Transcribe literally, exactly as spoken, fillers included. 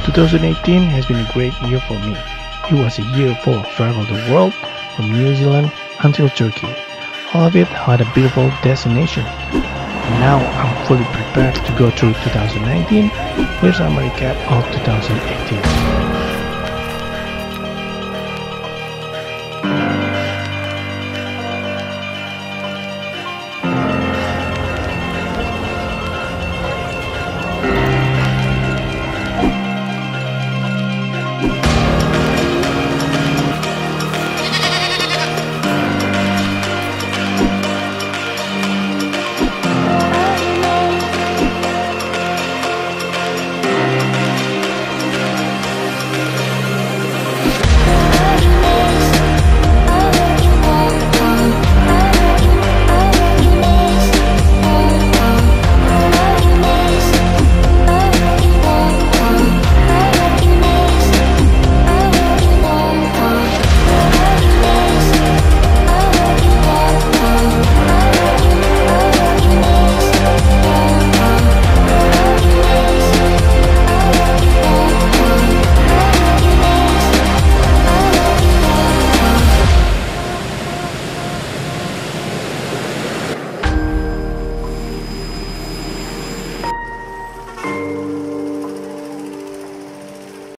two thousand eighteen has been a great year for me. It was a year full of travel the world, from New Zealand until Turkey. All of it had a beautiful destination. And now I'm fully prepared to go through two thousand nineteen. Here's a recap of two thousand eighteen.